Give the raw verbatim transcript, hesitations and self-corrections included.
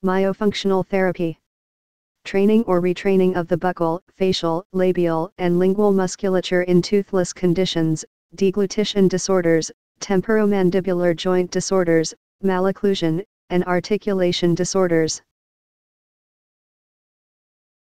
Myofunctional therapy. Training or retraining of the buccal, facial, labial, and lingual musculature in toothless conditions, deglutition disorders, temporomandibular joint disorders, malocclusion, and articulation disorders.